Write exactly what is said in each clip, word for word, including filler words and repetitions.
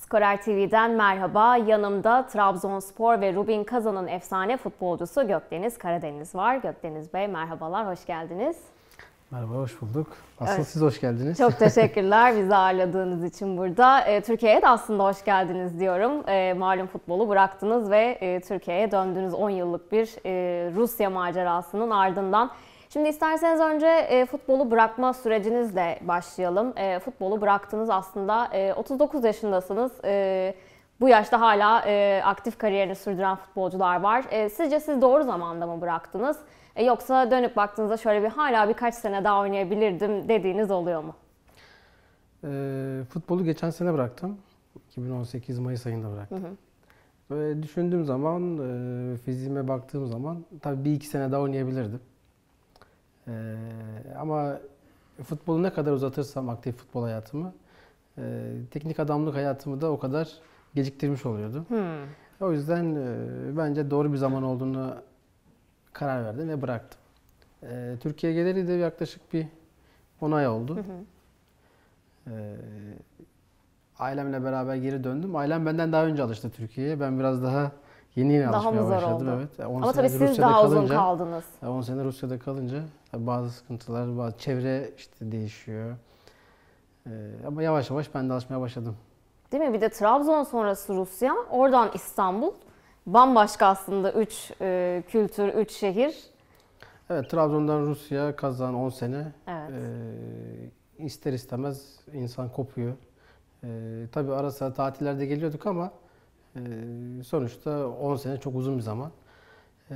Skorer T V'den merhaba. Yanımda Trabzonspor ve Rubin Kazan'ın efsane futbolcusu Gökdeniz Karadeniz var. Gökdeniz Bey merhabalar, hoş geldiniz. Merhaba, hoş bulduk. Asıl Evet. siz hoş geldiniz. Çok teşekkürler bizi ağırladığınız için burada. E, Türkiye'ye de aslında hoş geldiniz diyorum. E, malum futbolu bıraktınız ve e, Türkiye'ye döndünüz on yıllık bir e, Rusya macerasının ardından. Şimdi isterseniz önce e, futbolu bırakma sürecinizle başlayalım. E, futbolu bıraktınız aslında. E, otuz dokuz yaşındasınız. E, bu yaşta hala e, aktif kariyerini sürdüren futbolcular var. E, sizce siz doğru zamanda mı bıraktınız? E, yoksa dönüp baktığınızda şöyle bir hala birkaç sene daha oynayabilirdim dediğiniz oluyor mu? E, futbolu geçen sene bıraktım. iki bin on sekiz Mayıs ayında bıraktım. Hı hı. Ve düşündüğüm zaman, e, fiziğime baktığım zaman tabii bir iki sene daha oynayabilirdim. Ee, ama futbolu ne kadar uzatırsam aktif futbol hayatımı, e, teknik adamlık hayatımı da o kadar geciktirmiş oluyordum. Hmm. O yüzden e, bence doğru bir zaman olduğunu karar verdim ve bıraktım. E, Türkiye'ye geleli de yaklaşık bir on ay oldu. Hı hı. E, ailemle beraber geri döndüm. Ailem benden daha önce alıştı Türkiye'ye. Ben biraz daha yeni yeni daha alışmaya başladım. Oldu? Evet. Ama tabii siz Rusya'da daha kalınca, uzun kaldınız. on sene Rusya'da kalınca bazı sıkıntılar, bazı çevre işte değişiyor. Ee, ama yavaş yavaş ben de alışmaya başladım. Değil mi? Bir de Trabzon sonrası Rusya, oradan İstanbul. Bambaşka aslında üç e, kültür, üç şehir. Evet, Trabzon'dan Rusya, Kazan on sene. Evet. Ee, ister istemez insan kopuyor. Ee, tabii ara sıra tatillerde geliyorduk ama e, sonuçta on sene çok uzun bir zaman. Ee,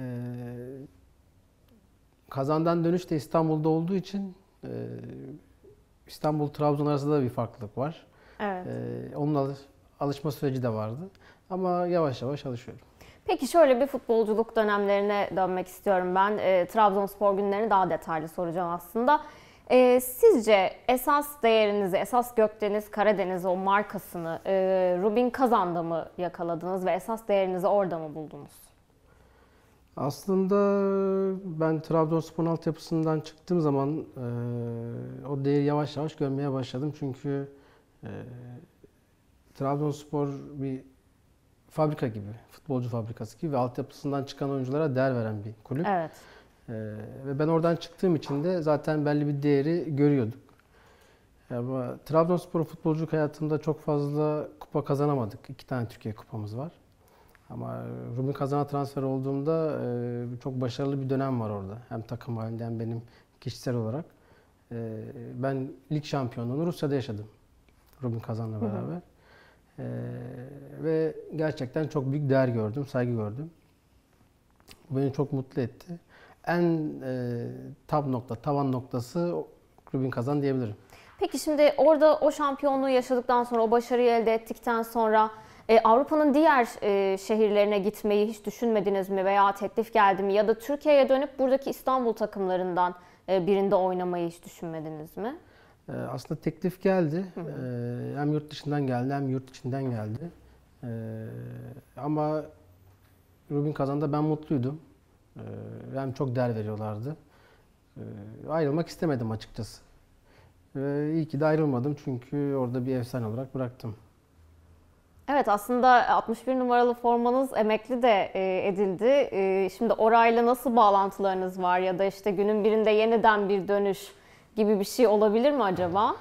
Kazan'dan dönüş de İstanbul'da olduğu için e, İstanbul-Trabzon arasında da bir farklılık var. Evet. E, onun alış, alışma süreci de vardı. Ama yavaş yavaş alışıyorum. Peki şöyle bir futbolculuk dönemlerine dönmek istiyorum ben. E, Trabzonspor günlerini daha detaylı soracağım aslında. E, sizce esas değerinizi, esas Gökdeniz Karadeniz o markasını e, Rubin Kazan'da mı yakaladınız ve esas değerinizi orada mı buldunuz? Aslında ben Trabzonspor'un altyapısından çıktığım zaman e, o değeri yavaş yavaş görmeye başladım. Çünkü e, Trabzonspor bir fabrika gibi, futbolcu fabrikası gibi ve altyapısından çıkan oyunculara değer veren bir kulüp. Evet. E, ve ben oradan çıktığım için de zaten belli bir değeri görüyorduk. Ama Trabzonspor futbolculuk hayatımda çok fazla kupa kazanamadık. İki tane Türkiye kupamız var. Ama Rubin Kazan'a transfer olduğumda e, çok başarılı bir dönem var orada. Hem takım halinde hem benim kişisel olarak. E, ben lig şampiyonluğunu Rusya'da yaşadım. Rubin Kazan'la beraber. Hı hı. E, ve gerçekten çok büyük değer gördüm, saygı gördüm. Bu beni çok mutlu etti. En e, tab nokta, tavan noktası Rubin Kazan diyebilirim. Peki şimdi orada o şampiyonluğu yaşadıktan sonra, o başarıyı elde ettikten sonra E, Avrupa'nın diğer e, şehirlerine gitmeyi hiç düşünmediniz mi veya teklif geldi mi? Ya da Türkiye'ye dönüp buradaki İstanbul takımlarından e, birinde oynamayı hiç düşünmediniz mi? E, aslında teklif geldi. Hı hı. E, hem yurt dışından geldi hem yurt içinden geldi. E, ama Rubin Kazan'da ben mutluydum. E, hem çok değer veriyorlardı. E, ayrılmak istemedim açıkçası. E, iyi ki de ayrılmadım çünkü orada bir efsane olarak bıraktım. Evet, aslında altmış bir numaralı formanız emekli de edildi. Şimdi orayla nasıl bağlantılarınız var ya da işte günün birinde yeniden bir dönüş gibi bir şey olabilir mi acaba?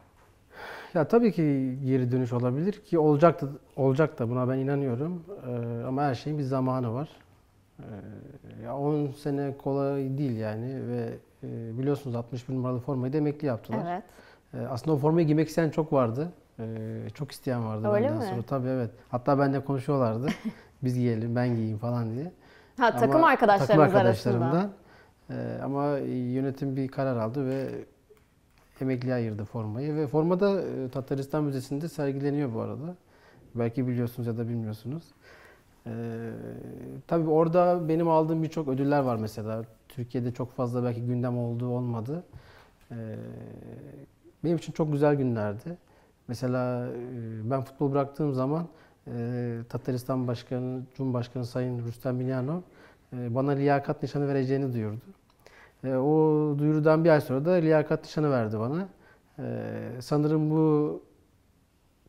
Ya tabii ki geri dönüş olabilir ki olacak da, olacak da buna ben inanıyorum. Ee, ama her şeyin bir zamanı var. Ee, ya on sene kolay değil yani ve e, biliyorsunuz altmış bir numaralı formayı da emekli yaptılar. Evet. Ee, aslında o formayı giymek isteyen çok vardı. Ee, çok isteyen vardı Öyle benden mi? sonra. Tabii evet. Hatta benimle konuşuyorlardı. Biz giyelim, ben giyeyim falan diye. Ha, ama, takım arkadaşlarınız takım arkadaşlarımdan. arasında. Ee, ama yönetim bir karar aldı ve emekliye ayırdı formayı ve forma da Tataristan Müzesi'nde sergileniyor bu arada. Belki biliyorsunuz ya da bilmiyorsunuz. Ee, tabii orada benim aldığım birçok ödüller var mesela. Türkiye'de çok fazla belki gündem olduğu olmadı. Ee, benim için çok güzel günlerdi. Mesela ben futbol bıraktığım zaman e, Tataristan Başkanı, Cumhurbaşkanı Sayın Rüstem Minyanov e, bana liyakat nişanı vereceğini duyurdu. E, o duyurudan bir ay sonra da liyakat nişanı verdi bana. E, sanırım bu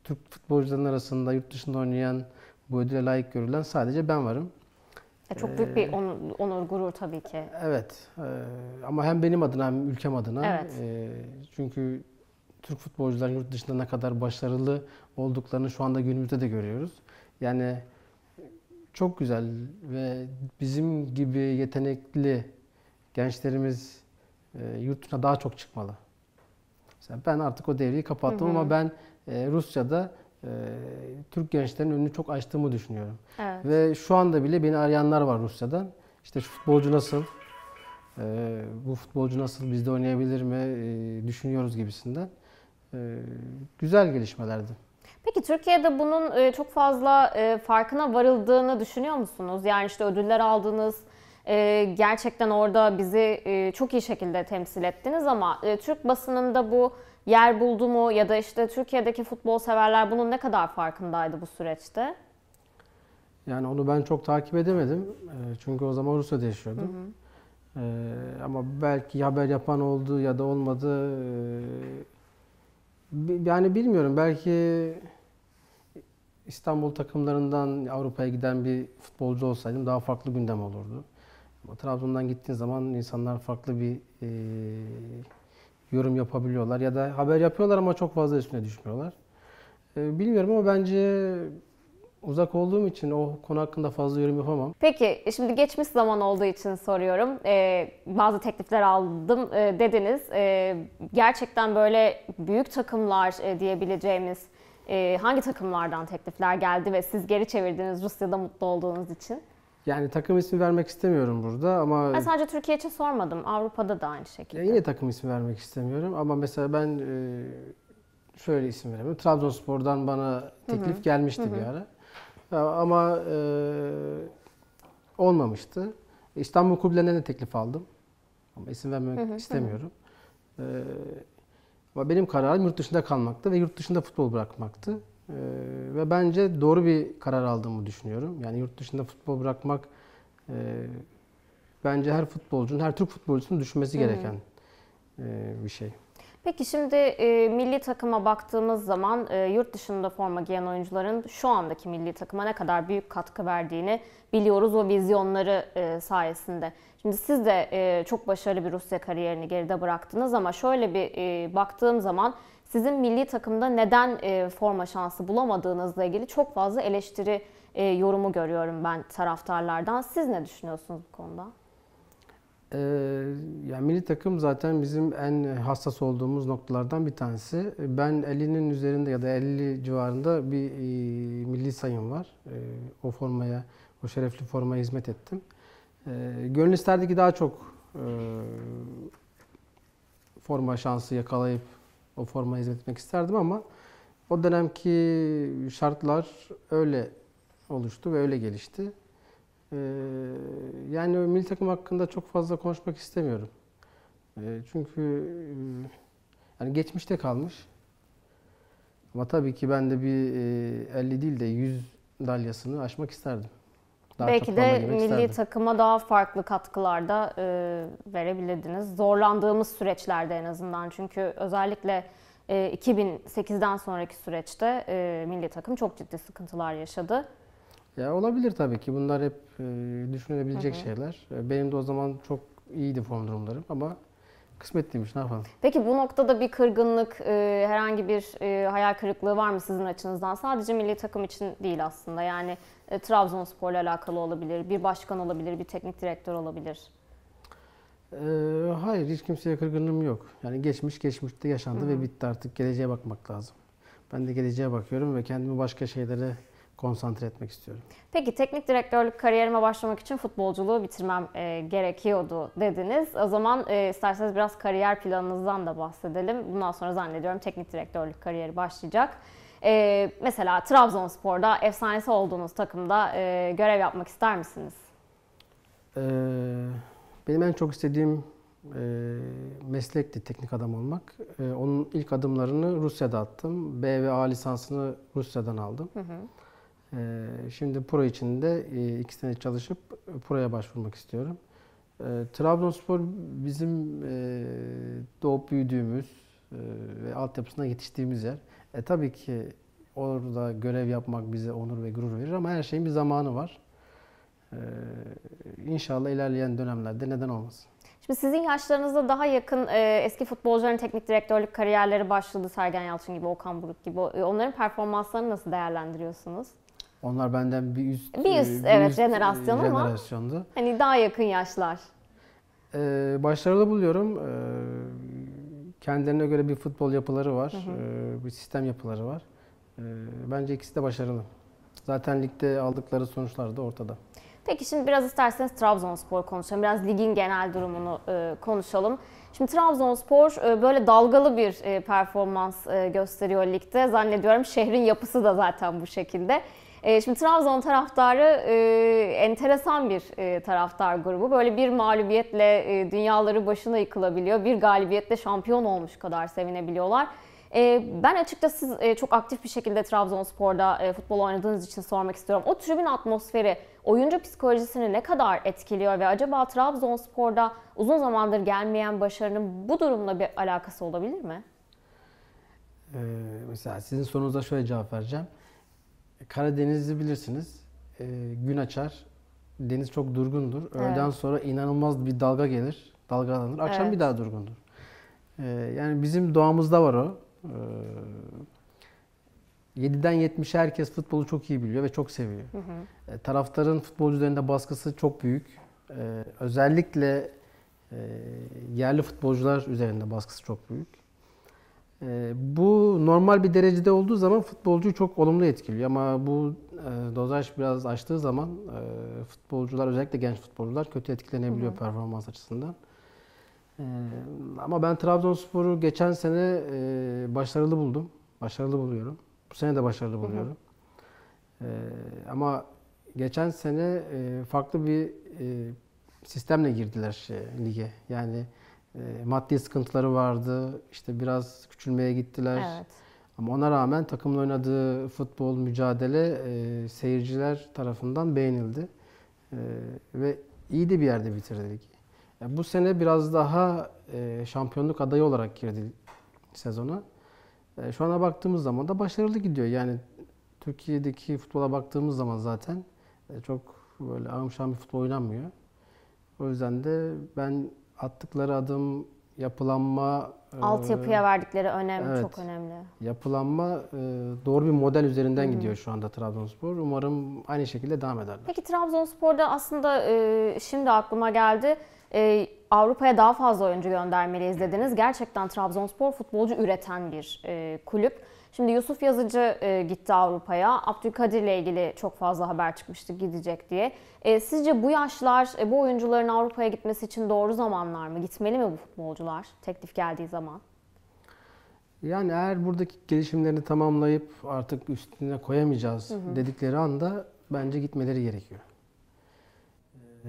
Türk futbolcuların arasında yurt dışında oynayan, bu ödüle layık görülen sadece ben varım. E, çok büyük bir onur, onur, gurur tabii ki. Evet. E, ama hem benim adına hem ülkem adına. Evet. E, çünkü Türk futbolcuların yurt dışında ne kadar başarılı olduklarını şu anda günümüzde de görüyoruz. Yani çok güzel ve bizim gibi yetenekli gençlerimiz e, yurt dışına daha çok çıkmalı. Mesela ben artık o devreyi kapattım, hı hı, ama ben e, Rusya'da e, Türk gençlerin önünü çok açtığımı düşünüyorum. Evet. Ve şu anda bile beni arayanlar var Rusya'dan. İşte şu futbolcu nasıl, e, bu futbolcu nasıl, bizde oynayabilir mi, e, düşünüyoruz gibisinden. E, güzel gelişmelerdi. Peki Türkiye'de bunun e, çok fazla e, farkına varıldığını düşünüyor musunuz? Yani işte ödüller aldınız, e, gerçekten orada bizi e, çok iyi şekilde temsil ettiniz ama e, Türk basınında bu yer buldu mu ya da işte Türkiye'deki futbol severler bunun ne kadar farkındaydı bu süreçte? Yani onu ben çok takip edemedim. E, çünkü o zaman Rusya'da yaşıyordum. Hı hı. E, ama belki haber yapan oldu ya da olmadı. E, yani bilmiyorum. Belki İstanbul takımlarından Avrupa'ya giden bir futbolcu olsaydım daha farklı gündem olurdu. Ama Trabzon'dan gittiğin zaman insanlar farklı bir e, yorum yapabiliyorlar ya da haber yapıyorlar ama çok fazla üstüne düşmüyorlar. E, bilmiyorum ama bence uzak olduğum için o konu hakkında fazla yorum yapamam. Peki şimdi geçmiş zaman olduğu için soruyorum. Ee, bazı teklifler aldım e, dediniz. E, gerçekten böyle büyük takımlar e, diyebileceğimiz e, hangi takımlardan teklifler geldi ve siz geri çevirdiniz Rusya'da mutlu olduğunuz için? Yani takım ismi vermek istemiyorum burada ama... Ben sadece Türkiye için sormadım. Avrupa'da da aynı şekilde. Yine takım ismi vermek istemiyorum ama mesela ben e, şöyle isim veremiyorum. Trabzonspor'dan bana teklif, hı hı, gelmişti, hı hı, bir ara. Ama e, olmamıştı. İstanbul kulüplerinden de teklif aldım. Ama isim vermek, hı hı, istemiyorum. Hı hı. E, ama benim kararım yurt dışında kalmaktı ve yurt dışında futbol bırakmaktı. E, ve bence doğru bir karar aldığımı düşünüyorum. Yani yurt dışında futbol bırakmak e, bence her futbolcunun, her Türk futbolcusunun düşünmesi gereken, hı hı, e, bir şey. Peki şimdi e, milli takıma baktığımız zaman e, yurt dışında forma giyen oyuncuların şu andaki milli takıma ne kadar büyük katkı verdiğini biliyoruz o vizyonları e, sayesinde. Şimdi siz de e, çok başarılı bir Rusya kariyerini geride bıraktınız ama şöyle bir e, baktığım zaman sizin milli takımda neden e, forma şansı bulamadığınızla ilgili çok fazla eleştiri e, yorumu görüyorum ben taraftarlardan. Siz ne düşünüyorsunuz bu konuda? Ee, yani milli takım zaten bizim en hassas olduğumuz noktalardan bir tanesi. Ben ellinin üzerinde ya da elli civarında bir e, milli sayım var. E, o formaya, o şerefli formaya hizmet ettim. E, gönül isterdi ki daha çok e, forma şansı yakalayıp o formaya hizmet etmek isterdim ama o dönemki şartlar öyle oluştu ve öyle gelişti. Yani milli takım hakkında çok fazla konuşmak istemiyorum. Çünkü yani geçmişte kalmış. Ama tabii ki ben de bir elli değil de yüz dalyasını aşmak isterdim. Daha belki de milli isterdim. Takıma daha farklı katkılar da e, verebilirdiniz. Zorlandığımız süreçlerde en azından. Çünkü özellikle e, iki bin sekizden sonraki süreçte e, milli takım çok ciddi sıkıntılar yaşadı. Ya olabilir tabii ki. Bunlar hep e, düşünülebilecek, hı hı, şeyler. Benim de o zaman çok iyiydi form durumlarım ama kısmet değilmiş, ne yapalım. Peki bu noktada bir kırgınlık, e, herhangi bir e, hayal kırıklığı var mı sizin açınızdan? Sadece milli takım için değil aslında. Yani e, Trabzonspor'la alakalı olabilir, bir başkan olabilir, bir teknik direktör olabilir. E, hayır, hiç kimseye kırgınlığım yok. Yani geçmiş geçmişte yaşandı, hı hı, ve bitti, artık geleceğe bakmak lazım. Ben de geleceğe bakıyorum ve kendimi başka şeylere konsantre etmek istiyorum. Peki teknik direktörlük kariyerime başlamak için futbolculuğu bitirmem e, gerekiyordu dediniz. O zaman e, isterseniz biraz kariyer planınızdan da bahsedelim. Bundan sonra zannediyorum teknik direktörlük kariyeri başlayacak. E, mesela Trabzonspor'da efsanesi olduğunuz takımda e, görev yapmak ister misiniz? Ee, benim en çok istediğim e, meslekti teknik adam olmak. E, onun ilk adımlarını Rusya'da attım. B ve A lisansını Rusya'dan aldım. Hı hı. Şimdi pro için de iki sene çalışıp proya başvurmak istiyorum. Trabzonspor bizim doğup büyüdüğümüz ve altyapısına yetiştiğimiz yer. E tabii ki orada görev yapmak bize onur ve gurur verir ama her şeyin bir zamanı var. Ee, İnşallah ilerleyen dönemlerde neden olmasın. Şimdi sizin yaşlarınızda daha yakın e, eski futbolcuların teknik direktörlük kariyerleri başladı. Sergen Yalçın gibi, Okan Buruk gibi. E, onların performanslarını nasıl değerlendiriyorsunuz? Onlar benden bir üst, Bir üst, bir evet, üst jenerasyon ama jenerasyondu. hani daha yakın yaşlar. Ee, başarılı buluyorum. Ee, kendilerine göre bir futbol yapıları var, Hı hı. ee, bir sistem yapıları var. Ee, bence ikisi de başarılı. Zaten ligde aldıkları sonuçlar da ortada. Peki şimdi biraz isterseniz Trabzonspor konuşalım. Biraz ligin genel durumunu e, konuşalım. Şimdi Trabzonspor e, böyle dalgalı bir e, performans e, gösteriyor ligde. Zannediyorum şehrin yapısı da zaten bu şekilde. E, şimdi Trabzon taraftarı e, enteresan bir e, taraftar grubu. Böyle bir mağlubiyetle e, dünyaları başına yıkılabiliyor. Bir galibiyetle şampiyon olmuş kadar sevinebiliyorlar. Ben açıkçası çok aktif bir şekilde Trabzonspor'da futbol oynadığınız için sormak istiyorum. O tribün atmosferi oyuncu psikolojisini ne kadar etkiliyor ve acaba Trabzonspor'da uzun zamandır gelmeyen başarının bu durumla bir alakası olabilir mi? Ee, mesela sizin sorunuza şöyle cevap vereceğim. Karadeniz'i bilirsiniz. Ee, gün açar. Deniz çok durgundur. Öğleden evet. sonra inanılmaz bir dalga gelir. Dalgalanır. Akşam evet. bir daha durgundur. Ee, yani bizim doğamızda var o. yediden yetmişe herkes futbolu çok iyi biliyor ve çok seviyor. Hı hı. E, taraftarın futbolcu üzerinde baskısı çok büyük. E, özellikle e, yerli futbolcular üzerinde baskısı çok büyük. E, bu normal bir derecede olduğu zaman futbolcuyu çok olumlu etkiliyor ama bu e, dozaj biraz aştığı zaman e, futbolcular, özellikle genç futbolcular kötü etkilenebiliyor hı hı. performans açısından. Ee, ama ben Trabzonspor'u geçen sene e, başarılı buldum. Başarılı buluyorum. Bu sene de başarılı buluyorum. Hı hı. Ee, ama geçen sene e, farklı bir e, sistemle girdiler şey, lige. Yani e, maddi sıkıntıları vardı. İşte biraz küçülmeye gittiler. Evet. Ama ona rağmen takımla oynadığı futbol, mücadele e, seyirciler tarafından beğenildi. E, ve iyi de bir yerde bitirdi ligi. Bu sene biraz daha e, şampiyonluk adayı olarak girdi sezona. E, şu ana baktığımız zaman da başarılı gidiyor. Yani Türkiye'deki futbola baktığımız zaman zaten e, çok böyle ağım şahım bir futbol oynanmıyor. O yüzden de ben attıkları adım, yapılanma... Altyapıya e, verdikleri önem evet, çok önemli. Yapılanma e, doğru bir model üzerinden Hı-hı. gidiyor şu anda Trabzonspor. Umarım aynı şekilde devam ederler. Peki Trabzonspor'da aslında e, şimdi aklıma geldi. Ee, Avrupa'ya daha fazla oyuncu göndermeliyiz dediniz. Gerçekten Trabzonspor futbolcu üreten bir e, kulüp. Şimdi Yusuf Yazıcı e, gitti Avrupa'ya. Abdülkadir ile ilgili çok fazla haber çıkmıştı gidecek diye. E, sizce bu yaşlar, e, bu oyuncuların Avrupa'ya gitmesi için doğru zamanlar mı? Gitmeli mi bu futbolcular teklif geldiği zaman? Yani eğer buradaki gelişimlerini tamamlayıp artık üstüne koyamayacağız hı hı. dedikleri anda bence gitmeleri gerekiyor. Ee,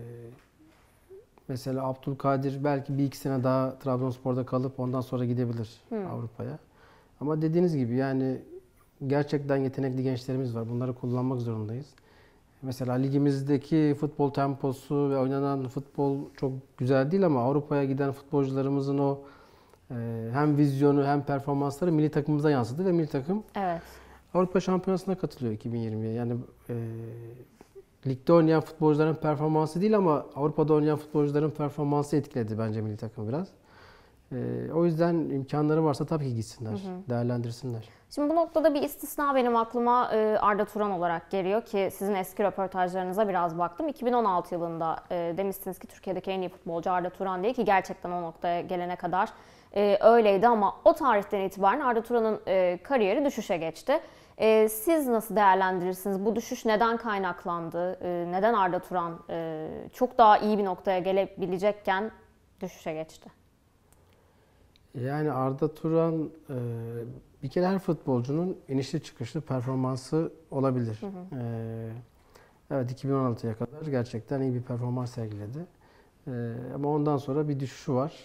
Mesela Abdülkadir belki bir iki sene daha Trabzonspor'da kalıp ondan sonra gidebilir hmm. Avrupa'ya. Ama dediğiniz gibi yani gerçekten yetenekli gençlerimiz var. Bunları kullanmak zorundayız. Mesela ligimizdeki futbol temposu ve oynanan futbol çok güzel değil ama Avrupa'ya giden futbolcularımızın o e, hem vizyonu hem performansları milli takımımıza yansıdı ve milli takım evet. Avrupa Şampiyonası'na katılıyor iki bin yirmiye. Yani e, ligde oynayan futbolcuların performansı değil ama Avrupa'da oynayan futbolcuların performansı etkiledi bence milli takım biraz. Ee, o yüzden imkanları varsa tabii ki gitsinler, hı hı. değerlendirsinler. Şimdi bu noktada bir istisna benim aklıma Arda Turan olarak geliyor ki sizin eski röportajlarınıza biraz baktım. iki bin on altı yılında demiştiniz ki Türkiye'deki en iyi futbolcu Arda Turan diye ki gerçekten o noktaya gelene kadar öyleydi ama o tarihten itibaren Arda Turan'ın kariyeri düşüşe geçti. Siz nasıl değerlendirirsiniz? Bu düşüş neden kaynaklandı? Neden Arda Turan çok daha iyi bir noktaya gelebilecekken düşüşe geçti? Yani Arda Turan bir kere her futbolcunun inişli çıkışlı performansı olabilir. Hı hı. Evet iki bin on altıya kadar gerçekten iyi bir performans sergiledi. Ama ondan sonra bir düşüşü var.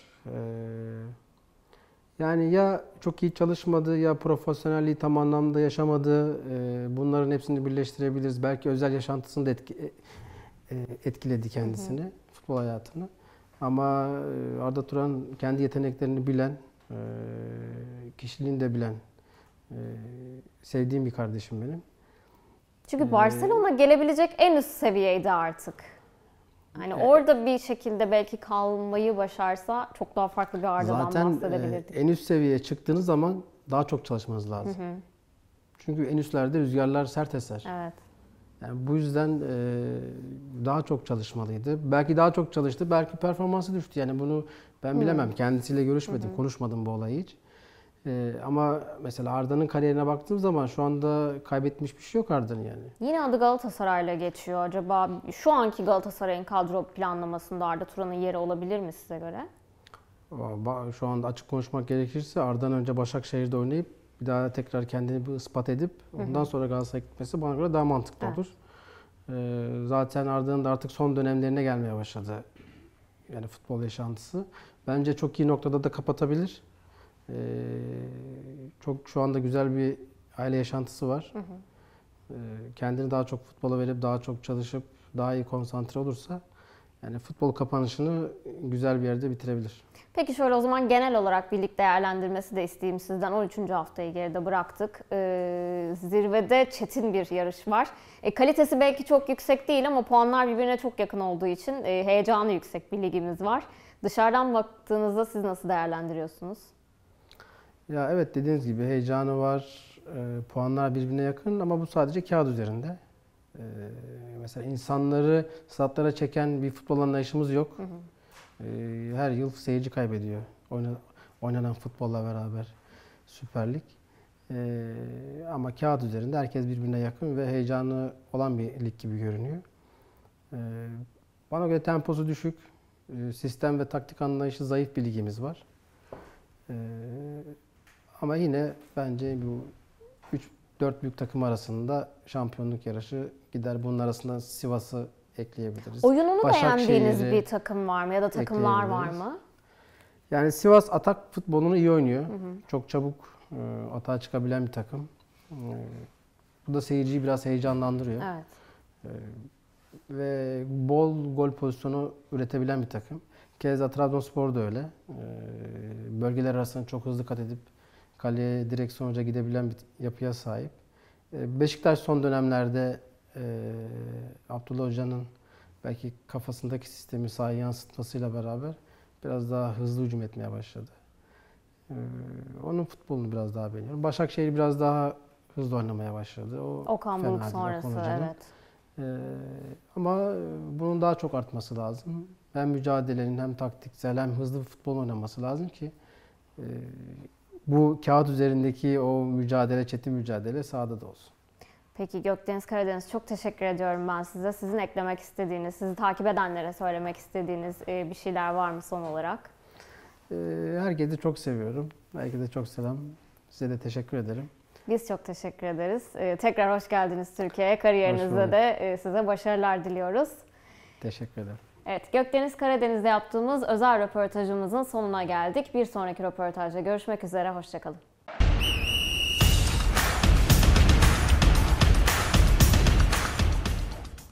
Yani ya çok iyi çalışmadı ya profesyonelliği tam anlamda yaşamadı. Bunların hepsini birleştirebiliriz. Belki özel yaşantısını da etki, etkiledi kendisini, hı hı. futbol hayatını. Ama Arda Turan kendi yeteneklerini bilen, kişiliğini de bilen Ee, sevdiğim bir kardeşim benim. Çünkü Ee, Barcelona gelebilecek en üst seviyeydi artık. Hani Evet. orada bir şekilde belki kalmayı başarsa çok daha farklı bir Arda'dan Zaten bahsedebilirdik. e, en üst seviyeye çıktığınız zaman daha çok çalışmanız lazım. Hı hı. Çünkü en üstlerde rüzgarlar sert eser. Evet. Yani bu yüzden e, daha çok çalışmalıydı. Belki daha çok çalıştı, belki performansı düştü. Yani bunu ben bilemem. Kendisiyle görüşmedim, konuşmadım bu olayı hiç. E, ama mesela Arda'nın kariyerine baktığım zaman şu anda kaybetmiş bir şey yok Arda'nın yani. Yine adı Galatasaray'la geçiyor. Acaba şu anki Galatasaray'ın kadro planlamasında Arda Turan'ın yeri olabilir mi size göre? Ba- Şu anda açık konuşmak gerekirse Arda'dan önce Başakşehir'de oynayıp bir daha tekrar kendini bir ispat edip ondan sonra Galatasaray'a gitmesi bana göre daha mantıklı Evet. olur. Ee, zaten Arda'nın da artık son dönemlerine gelmeye başladı. Yani futbol yaşantısı. Bence çok iyi noktada da kapatabilir. Ee, çok şu anda güzel bir aile yaşantısı var. Hı hı. Ee, kendini daha çok futbola verip daha çok çalışıp daha iyi konsantre olursa yani futbol kapanışını güzel bir yerde bitirebilir. Peki şöyle o zaman genel olarak bir lig değerlendirmesi de isteyeyim sizden. on üçüncü haftayı geride bıraktık. Ee, zirvede çetin bir yarış var. E, kalitesi belki çok yüksek değil ama puanlar birbirine çok yakın olduğu için e, heyecanı yüksek bir ligimiz var. Dışarıdan baktığınızda siz nasıl değerlendiriyorsunuz? Ya evet, dediğiniz gibi heyecanı var, e, puanlar birbirine yakın ama bu sadece kağıt üzerinde. E, mesela insanları statlara çeken bir futbol anlayışımız yok. Hı hı. E, her yıl seyirci kaybediyor oyna, oynanan futbolla beraber Süper Lig. E, ama kağıt üzerinde herkes birbirine yakın ve heyecanı olan bir lig gibi görünüyor. E, bana göre temposu düşük, e, sistem ve taktik anlayışı zayıf bir ligimiz var. E, Ama yine bence bu üç dört büyük takım arasında şampiyonluk yarışı gider. Bunun arasında Sivas'ı ekleyebiliriz. Oyununu beğendiğiniz Başakşehir'i bir takım var mı ya da takımlar var ekleyebiliriz. mı? Yani Sivas atak futbolunu iyi oynuyor. Hı hı. Çok çabuk e, atağa çıkabilen bir takım. E, bu da seyirciyi biraz heyecanlandırıyor. Evet. E, ve bol gol pozisyonu üretebilen bir takım. Keza Trabzonspor da öyle. E, bölgeler arasında çok hızlı kat edip kaleye direkt sonuca gidebilen bir yapıya sahip. E, Beşiktaş son dönemlerde e, Abdullah Hoca'nın belki kafasındaki sistemi sahaya yansıtmasıyla beraber biraz daha hızlı hücum etmeye başladı. E, onun futbolunu biraz daha beğeniyorum. Başakşehir biraz daha hızlı oynamaya başladı. O Okan fena Buruk değil, sonrası Okan Hoca'nın. evet. Ee, ama bunun daha çok artması lazım. Hem mücadelenin hem taktiksel hem hızlı bir futbol oynaması lazım ki e, bu kağıt üzerindeki o mücadele, çetin mücadele sahada da olsun. Peki Gökdeniz Karadeniz, çok teşekkür ediyorum ben size. Sizin eklemek istediğiniz, sizi takip edenlere söylemek istediğiniz e, bir şeyler var mı son olarak? Ee, herkesi çok seviyorum. Herkese çok selam. Size de teşekkür ederim. Biz çok teşekkür ederiz. E, tekrar hoş geldiniz Türkiye'ye. Kariyerinizde de e, size başarılar diliyoruz. Teşekkür ederim. Evet, Gökdeniz Karadeniz'de yaptığımız özel röportajımızın sonuna geldik. Bir sonraki röportajda görüşmek üzere, hoşça kalın.